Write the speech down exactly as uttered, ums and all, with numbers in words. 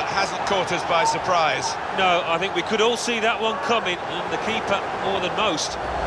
uh, hasn't caught us by surprise. No, I think we could all see that one coming, and the keeper more than most.